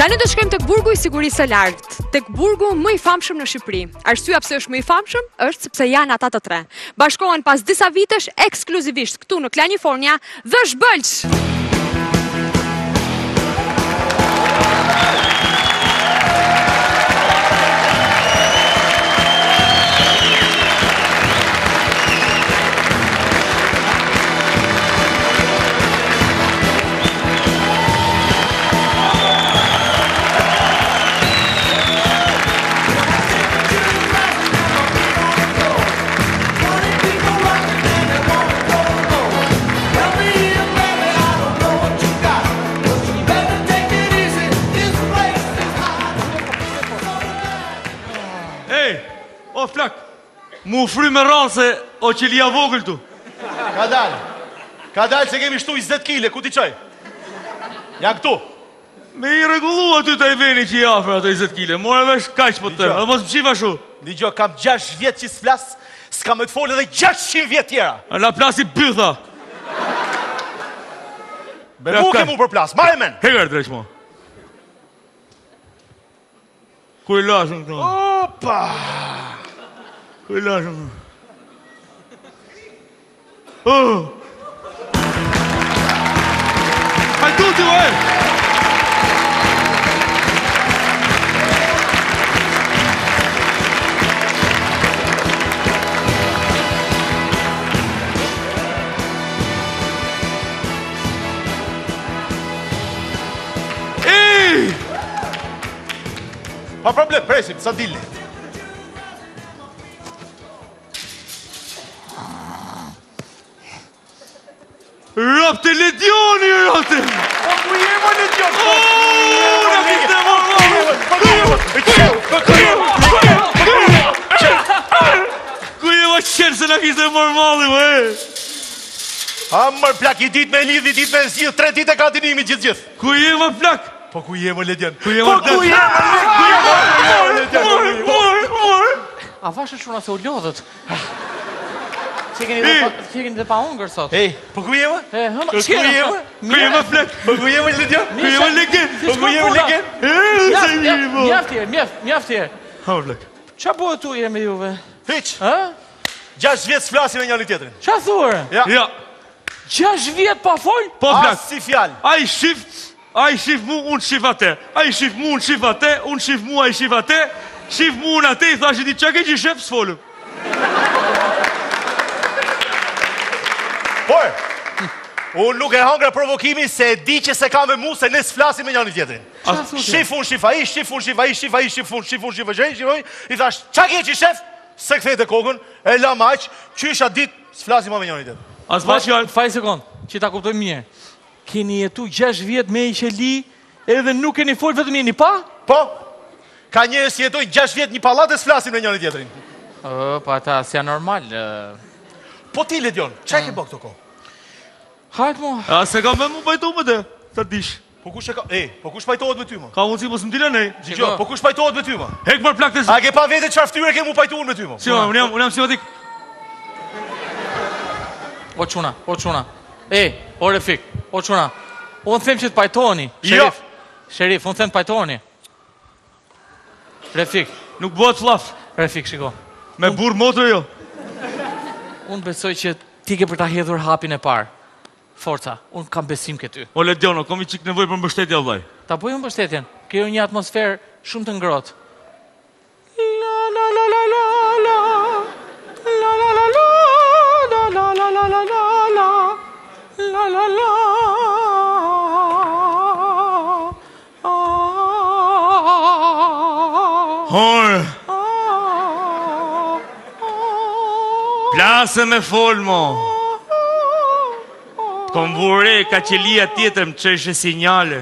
Tani do shkojmë tek burgu i sigurisë së lartë, tek burgu më i famshëm në Shqipëri. Arsyeja pse është më i famshëm është sepse janë ata të tre. Bashkohen pas disa vitesh ekskluzivisht këtu në Kalifornia dhe Zhbëlq. O flak, mu fry me rranë se o qelia vogël tu. Ka dalë se kemi shtu 20 kile, ku ti qaj? Janë këtu. Me i regullu aty të i veni që i afer ato 20 kile, more vesh kaq po të tërë, dhe mos më qifa shu. Digjo, kam 6 vjetë që s'flas, s'ka me të folë edhe 600 vjetë tjera. A la plasi bytha. Be buke mu për plas, ma e men. Hegar dreq mo. Ku i lashën këto? Opa! Ku i lashën? Oh! Hajdu ti, vaj! Pa problem, presim, sa dilni. Rapte Ledioni, rapte! Po ku jema Ledion? Ku jema qenë se në kiste mormali, më Amër plak, i dit me lidh, i dit me nëzidh, 3 dit e ka dinimi gjithë. Ku jema plak? Po ku jema Ledion? Ku jema A vashë shuna se u lodhët. Që keni dhe pa ungër sot. Ej, po ku jema? Ku jema flak? Po ku jema Ledion? Ku jema legen? Po ku jema legen? Mjaftje. Ha, flak. Qa bëhet tu jemi juve? Hiq, Ha? 6 vjetë s'flasim e njëri tjetrin. Qa thurë? Ja. 6 vjetë pa folë? Po flak. As si fjallë. A i shif mu, unë shif ate. A i shif mu, unë shif ate. Unë shif mu, a i shif ate. Shif mu, unë ate. I thashë ti qa ke që i shef, s'folëm. Por, unë nuk e hangra provokimi se e di që se ka me mu se ne s'flasim e njëri tjetrin. Shif unë, shif a i, shif unë, shif a i, shif a i, shif unë, shif unë, shif a i, i thash, qa ke që i shef? Se këthejt e kokën, e la maq, që isha dit, s'flasim me njëri tjetrin. As ma që janë. Faj sekund, që ta kuptoj mirë. Keni jetu 6 vjetë me i qeli, edhe nuk keni folë vetëm jeni pa? Po, ka njërës që jetojnë 6 vjetë një palat e s'flasim me njëri tjetrin. Pa ta, s'ja normal. Po ti, Ledion, qa ke bë këto ko? Hajtë mu. A se ka me mu pajtu me te, ta dish. Po kush e ka, po kush pajtohet me ty, ma? Ka mundësi mos më dile nej. Gjigjo, po kush pajtohet me ty, ma? Hek për plak të zi. A ke pa vete qar ftyre ke mu pajtuar me ty, ma? Si, ma, unë jam simpatik. O quna. O Refik, o quna. Unë them që të pajtoni. Jo. Sherif, unë them të pajtoni. Refik. Nuk bëhet flaf. Refik, shiko. Me burë motër jo. Unë besoj që ti ke për ta hedhur hapin e parë. Forca, unë kam besim këty. O Lediono, kom i qik nevoj për mbështetja vllaj. Ta bëjmë mbështetjen. Kjo një atmosferë shumë të ngrohtë. Horë. Plasë me folmo. Kom vure ka qelia tjetër më qeshe sinjale.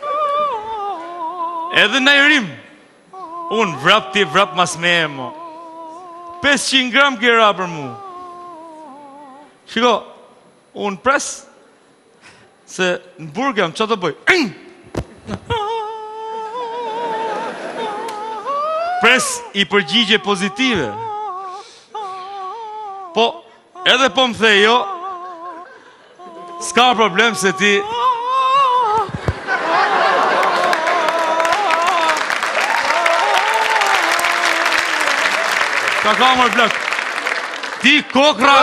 Edhe në i rim. Unë vrap ti vrap mas me e mo. 500 gram kjera për mu. Shiko, unë pres. Se në burg jam, që të bëj? Pres i përgjigje pozitive. Po, edhe po më thej jo, s'ka problem se ti... Ka kamër plak. Ti kokra.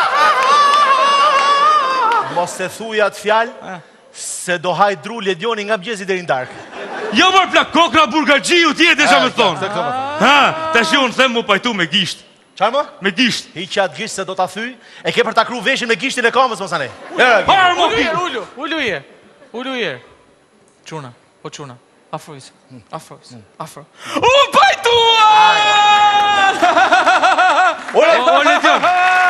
Mos e thuj atë fjalë, se do haj dru Ledioni nga mëgjesi deri në darkë. Jo mërë plak, kokra burgargjiu ti e desha me thonë. Ha, ta shi unë them mu pajtu me gisht. Qarë më? Me gisht. Hiq atë gisht se do ta thyj, e ke për ta kru veshin me gishtin e kamës mos anej. Parë mu pi. Ullu je. Quna, o quna. Afro. Unë pajtuar! O Ledion.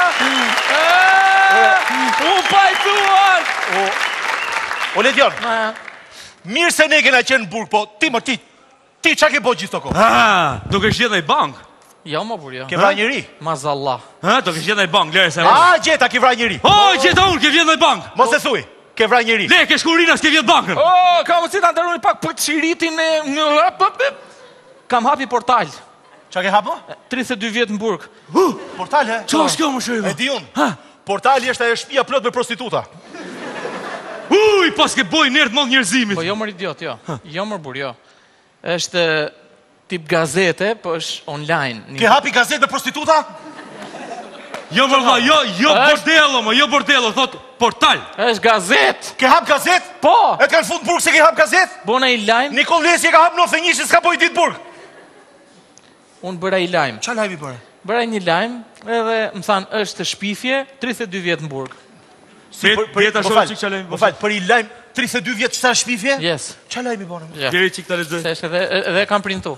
Unë pajtuar! O Ledion, mirë se ne kena qenë në burg, po ti qa ke po gjithë të kohë? Do ke shqet në i bank. Jo, më burjo. Ke vra njëri? Mazallah. Do ke shqet në i bank, lere se Gjeta ke vra njëri. Gjeta unë, ke vjet në i bank. Mos e thuj, ke vra njëri. Le, ke shkurina, s'ke vjet bankën. Ka më cita ndërruni pak për të shiritin e... Kam hapi portal. Qa ke hapo? 32 vjetë në burg. Portal, he? Qa është kjo më shërima? E di unë. Portali është e shtëpia plot me prostituta. Pas ke boj nërtë mod njerëzimit. Po jo mër idiot, jo. Jo mër burjo. Është tip gazete, po është online. Ke hapi gazet me prostituta? Jo vërma, jo bordello, thot portal. është gazet. Ke hap gazet? Po. E kanë fund burg se ke hap gazet? Bona i lajmë. Nikol Lesi e ka hap 91 s'ka boj ditë burg. Unë bëra i lajmë. Qa lajmi bëre? Bëra një lajmë, edhe më thanë është shpifje, 32 vjetë në burg. Pjeta shumë qik qa lejmë. Më falj, për i lajmë 32 vjetë qëta shpifje? Yes. Qa lajmi bëre? Djeri qik të lezoj. Se është edhe kam printu.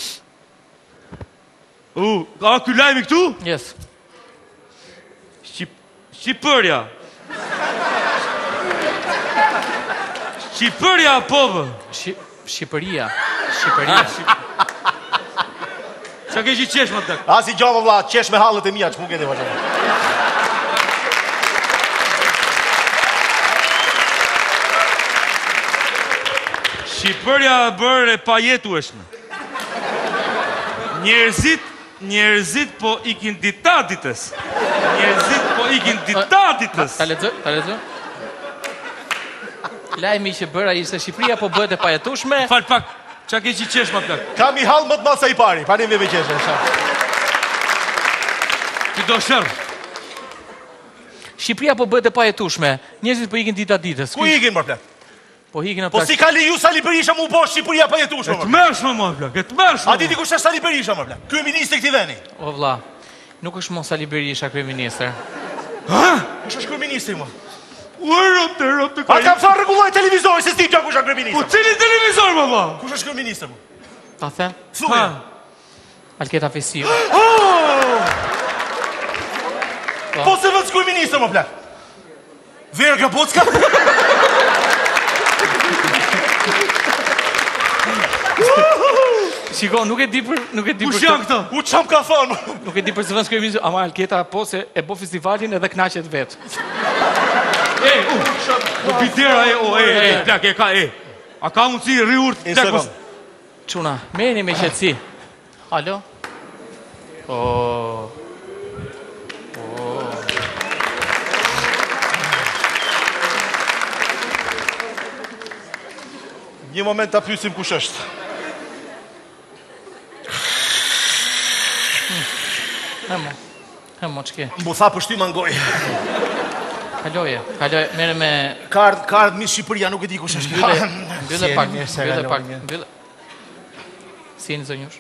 A ky lajmi këtu? Yes. Shqipërja. Shqipërja povë. Shqipëria. Qa ke që qesh më të tek? Asi gjava vla, qesh me halët e mija, që mu kete vazhë. Shqipërja bërë e pajetueshme. Njerëzit po ikin ditatitës. Ta lexoj. Lajmi që bëra ishte Shqipëria po bëhet e pajetueshme. Fal pak, qa ke që qesh më të tek? Kam i halë më të masa i pari, pa një me qeshe. Ti do shërë. Shqipëria po bëhet e pajetueshme. Njerëzit po ikin ditës. Ku ikin më plak? Po ikin Po si ka li ju Sali Berisha mu bo Shqipëria pajetueshme më plak? Të mërshme më plak, të mërshme. A ti kush është Sali Berisha më plak? Kryeministri këti veni. O vlla, nuk është mo Sali Berisha kryeministër. Kush është kryeministri më? Rëp të A kam fa rregulloj televizori se s'ti qa kush është Po kryeministri. cili televizor më ba? Kush është kryeministri më? Ta them? Thuja. Alketa Fesiu. Po se vëtë kryeministri më plak? Vera Grabocka? Shiko, nuk e di për Kush janë këto? U qam ka thonë? Nuk e di për zëvendës kryeministër, ama Alketa po se e bo festivalin edhe knaqet vetë. Bidera plak, a ka mundësi rriurt? Quna, meni me qëtësi. Alo? Një moment ta pysim kush është. Hemo, që ke? Mbu tha për shtyma ngoj. Kaloje, mere me... Ka ardhë mi Shqipëria, nuk e di kush është. Mbylle pak. Si e një zonjush?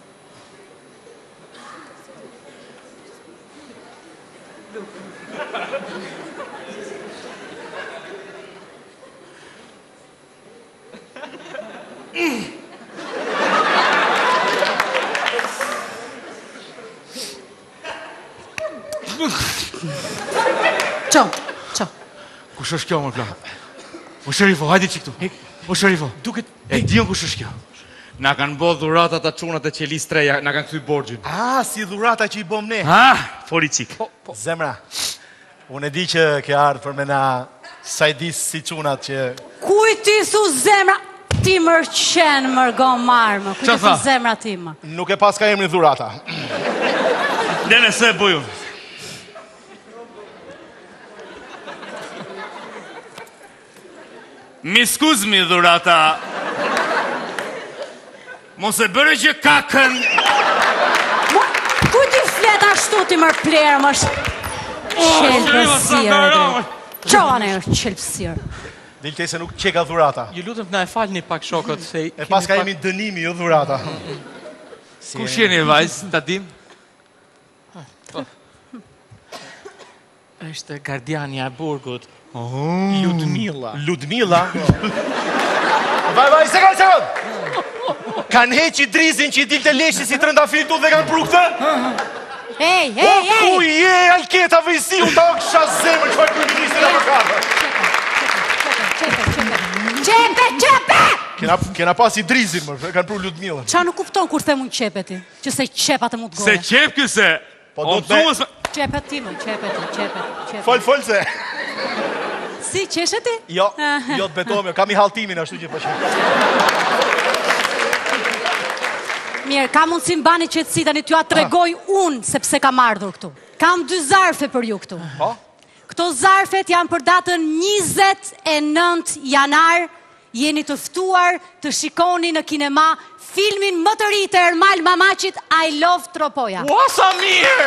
Qo. Kush është kjo më plak? O Sherifo, hajdi që këtu. O Sherifo, e dion kush është kjo. Na kanë bo dhuratat atë qunat e qelis treja, na kanë këthy borgjin. Si dhurata që i bom ne. Fori qik. Zemra, unë e di që ke ardhë për me na sajdis si qunat që... Kuj ti thu zemra? Ti mërë qenë mërgo marmë. Kuj ti thu zemra ti më? Nuk e pas ka emri dhurata. Nene se bujun. Mi skuzmi dhurata. Mos e bërë që kakën. Kuj ti Kështu ti mërë plerë, më Qelpësirë. Qoane është qelpësirë. Dilte se nuk qeka dhurata. Ju lutem na e falni pak shokët se E pas ka jemi dënimi, jo dhurata. Kush jeni vajzë, ta dim? Është gardiania e burgut. Ludmilla. Ludmilla? Vaj, sekund! Kanë heqi drizin që i dilte leshi si trëndafil tu dhe kanë pru këtë? Ej! Ku je, Alketa Vejsi, unë ta kësha zemër që fajtë kërëministin e përkarë. Qepe! Kena pas i drizin, më, kanë pru Ludmilla. Qa nuk kupton kur the mund qepe ti? Që se qepa të mund Se gore. qep këse? Po do të Qepe ti më, qepe. Fol se. Si, qeshe ti? Jo të betohem, kam i haltimin ashtu që përshim. Mirë, ka mundësi mbani qetësi tani t'ju atë tregoj unë sepse kam ardhur këtu. Kam 2 zarfe për ju këtu. Këto zarfet janë për datën 29 janar. Jeni të ftuar të shikoni në kinema filmin më të ri të Ermal Mamaqit, I Love Tropoja. Ua, sa mirë!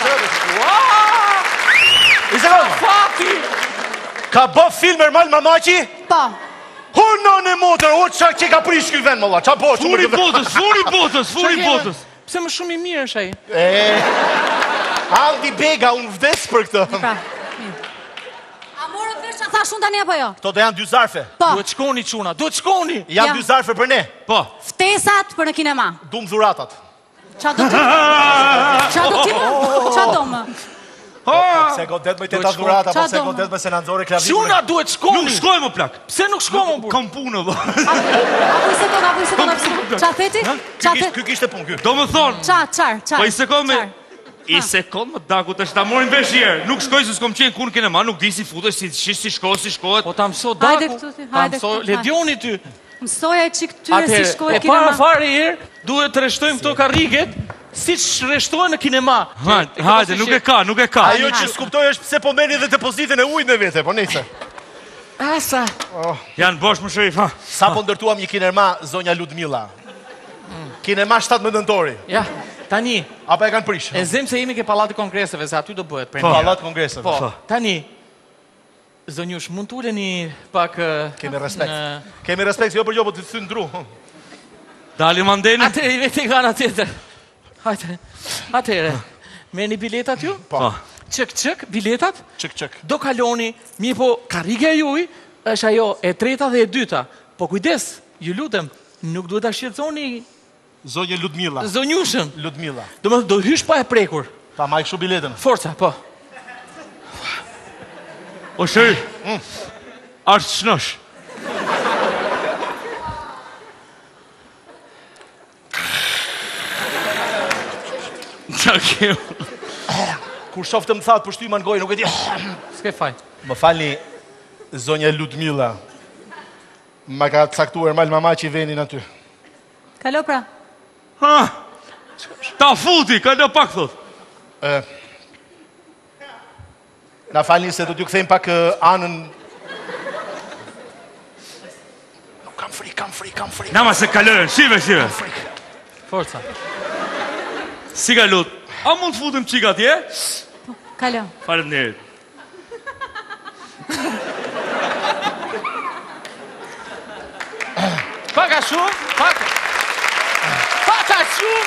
I sekundë! Fati! Ka bë film Ermal Mamaqi? Po. Huno në motër, o qa që ka prish këj vend, mëlla, qa po? Furi botës! Pse më shumë i mirë është ai? Aldi Bega, unë vdes për këtë. Pra, mirë. A morët vesh që thash unë tani apo jo? Këto do janë 2 zarfe. Po, Duhet shkoni çuna, duhet shkoni! Janë 2 zarfe për ne. Po. ftesat për në kinema. Dum dhuratat. Qa do ti? Qa do më? Se godet me teta dhurata, po se godet me senanzore klavitur. Çuna duhet shkoni! Nuk shkoj më plak. Pse nuk shkoj më burr? Kam punë, vë. Apo i sekund. Qa theti? Ky kishte punë, ky. Do më thonë, Qar. po i sekond me... I sekond më daku të shta morin vesh jerë. Nuk shkoj se s'kom qenë kur në kinema, nuk di si futesh, si shkohet. Po ta mëso Hajde daku. këtu ti, Ta hajde mëso këtu, Ledioni ty. Mësoja e qik tyre si Atëherë, shkojt e para kinema. fare herë, duhet të rreshtojmë këto karriget, siç rreshtohen në kinema. Hajde, nuk e ka. Ajo që s'kuptoj është pse po merrni edhe depozitën e ujit në vete, po nejse. Asa. Janë bosh më shërif, ha. Sa po ndërtuam një kinema zonja Ludmilla. Kinema 17 nëntori. Ja, tani, Apo e kanë prish? e zem se jemi ke Pallati Kongreseve, se aty do bëhet Po, premier. Pallat Kongreseve. Po, tani, zonjush, mund të uleni pak... Kemi respekt. Kemi respekt, jo për jo, po të thyn dru. Dalim andeni. Atë i veti nga nga tjetër. Hajde, atëre, merrni biletat ju? Po. Çek, biletat? Çek. Do kaloni, mi po karrige juj është ajo e treta dhe e dyta. Po kujdes, ju lutem, nuk duhet ta shqetësoni Zonja Ludmilla. zonjushën. Ludmilla. Do hysh pa e prekur. Ta maj kështu biletën. Forca, po. O shërif, ashtë shnosh. Qa kemë? Kur shoftë më thatë për shtyma në gojë, nuk e di. S'ke faj. Më falni, zonja Ludmilla. Ma ka caktuar Ermal Mamaqi venin aty. Kalo pra. Ha, ta futi, ka do pak thot. Na falni se do t'ju kthejmë pak anën. Kam frik. Nama se kalojnë, shive. Forca. Si ka lut? A mund të futim qika tje? Kalo. Falem njerit. Paka shumë, paka shumë.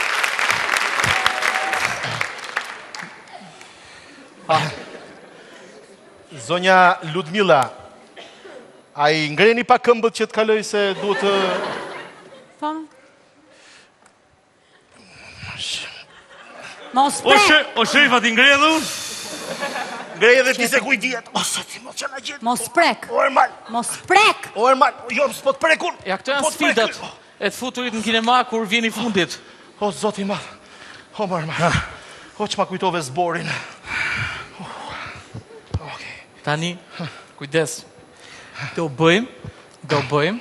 Zonja Ludmilla, a i ngreni pak këmbët që të kaloj se duhet të... Po. Mos prek. O sherifa ti ngrej edhe unë? Ngrej edhe ti se kuj djetë. O, se ti më që në gjithë. Mos prek. O, Ermal. Mos prek. O, Ermal. Jo, s'po të prek unë. Ja, këto Po janë të prek sfidat unë. e të futurit në kinema kur vjeni fundit. O, zoti ma. O, më Ermal. O, që ma kujtove zborin. Tani, kujdes. Do bëjmë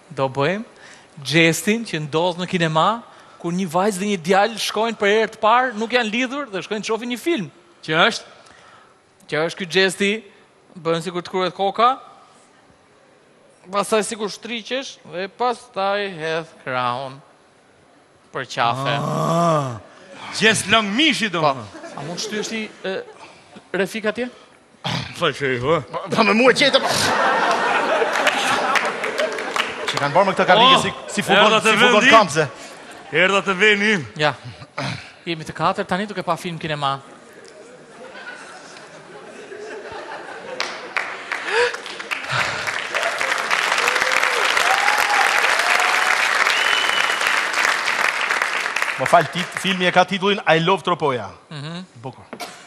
gestin që ndodh në kinema kur një vajzë dhe një djalë shkojnë për herë të parë, nuk janë lidhur dhe shkojnë të shohin një film. Që është? Që është ky gesti, bën sikur të kruhet koka, pastaj sikur shtriqesh dhe pastaj hedh krahun për qafe. Gjes lang mishi do. A mund shtysh ti Refik atje? Falë sherifu, Pa me mu e qete, që kanë bërë me këta karrige si futbol kampse. erdha të veni. Ja. Jemi të katër, tani duke pa film kinema. Më falë, filmi e ka titullin I Love Tropoja. Bukur.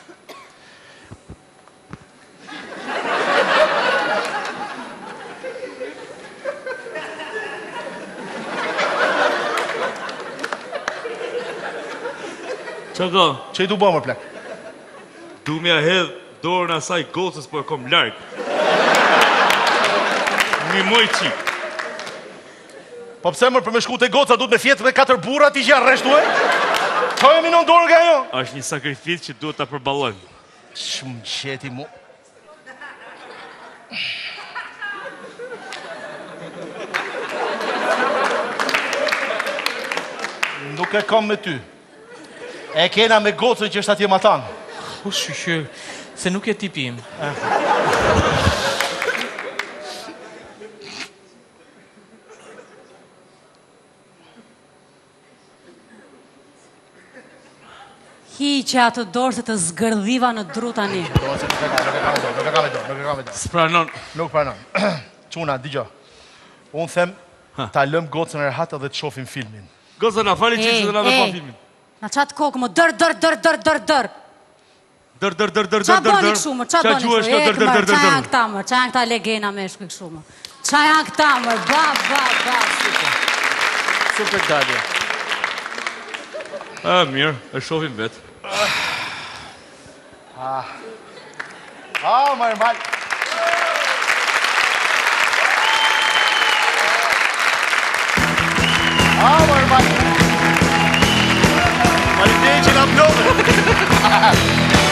Qa ka? Që i du bëmë, plak? Du mja hedh dorën asaj gocës, po e kom larg. Një moj qik. Po pse mërë për me shku të goca, du të me fjetë me 4 burra ti që janë reshtu e? Qa e minon dorë nga jo? Është një sakrifis që duhet të përballojmë. Shumë qeti mu. Nuk e kom me ty. E kena me gocën që është atje matan. U shqyqyr, se nuk e tipi im. Hiqe atë dorë se të zgërdhiva në dru tani. Nuk e kam me dorë. S'pranon. Nuk pranon. Quna, digjo. Unë them, ta lëm gocën e rehat edhe të shofim filmin. Goza na fali qikë se dhe na me pa filmin. Na qatë kokë më dër. Dër. Qa bëni këshu më, qa bëni këshu, Qa qa janë këta më, qa janë këta legena me shku këshu më. Qa janë këta më, ba, Super dalje. Mirë, e shofim vetë. Marë mal. Marë mal. Malite që nga plove.